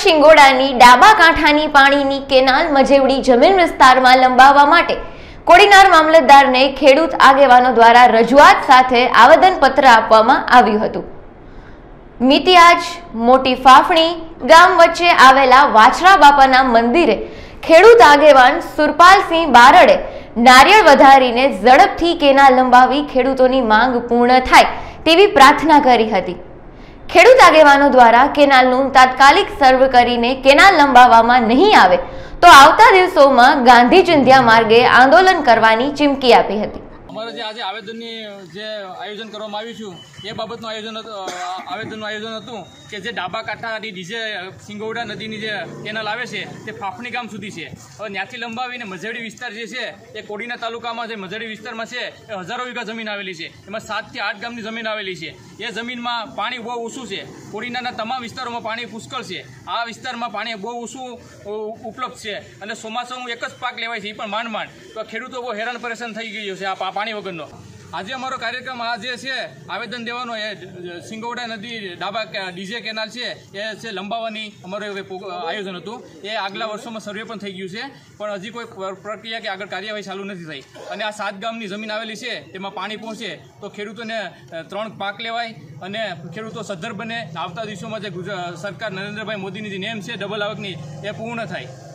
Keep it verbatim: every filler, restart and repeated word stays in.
શિંગોડાની ડાબા કાંઠાની પાણીની કેનાલ મજેવડી જમીન વિસ્તારમાં લંબાવવા માટે કોડીનાર મામલતદારને ખેડૂત આગેવાનો દ્વારા રજૂઆત સાથે આવેદનપત્ર આપવામાં આવ્યું હતું। મિતિયાજ મોટી ફાફણી ગામ વચ્ચે આવેલા વાછરા બાપાના મંદિરે ખેડૂત આગેવાન સુરપાલસિંહ બારડે નારિયેળ વધારીને ઝડપથી કેનાલ લંબાવી ખેડૂતોની માંગ પૂર્ણ થાય તેવી પ્રાર્થના કરી હતી। ખેડૂત આગેવાનો દ્વારા કેનાલનું તાત્કાલિક સર્વે કરીને કેનાલ લંબાવવામાં નહીં આવે તો આવતા દિવસોમાં ગાંધી ચિંધ્યા માર્ગે આંદોલન કરવાની ચીમકી આપી હતી। અમારે જે આજે આવેદનની જે આયોજન કરવામાં આવ્યું છું એ બાબતનું આયોજન આવેદનનું આયોજન હતું કે જે ડાબા કાંઠાની ડીજે સિંગોડા નદીની જે કેનાલ આવે છે તે ફાફણી ગામ સુધી છે। હવે ત્યાંથી લંબાવીને મજેડી વિસ્તાર જે છે એ કોડીના તાલુકામાં જે મજેડી વિસ્તારમાં છે એ હજારો વીઘા જમીન આવેલી છે, એમાં સાતથી આઠ ગામની જમીન આવેલી છે। એ જમીનમાં પાણી બહુ ઓછું છે, કોડીનાના તમામ વિસ્તારોમાં પાણી પુષ્કળ છે, આ વિસ્તારમાં પાણી બહુ ઓછું ઉપલબ્ધ છે અને ચોમાસાનું એક જ પાક લેવાય છે એ પણ માંડ માંડ, તો ખેડૂતો બહુ હેરાન પરેશાન થઈ ગયો છે આ પાણી વગરનો। આજે અમારો કાર્યક્રમ આ જે છે આવેદન દેવાનો એ સિંગોડા નદી ડાબા ડીજે કેનાલ છે એ છે લંબાવવાની અમારું આયોજન હતું। એ આગલા વર્ષોમાં સર્વે પણ થઈ ગયું છે, પણ હજી કોઈ પ્રક્રિયા કે આગળ કાર્યવાહી ચાલુ નથી થઈ અને આ સાત ગામની જમીન આવેલી છે તેમાં પાણી પહોંચે તો ખેડૂતોને ત્રણ પાક લેવાય અને ખેડૂતો સદ્ધર બને। આવતા દિવસોમાં જે સરકાર નરેન્દ્રભાઈ મોદીની જે નેમ છે ડબલ આવકની એ પૂર્ણ થાય।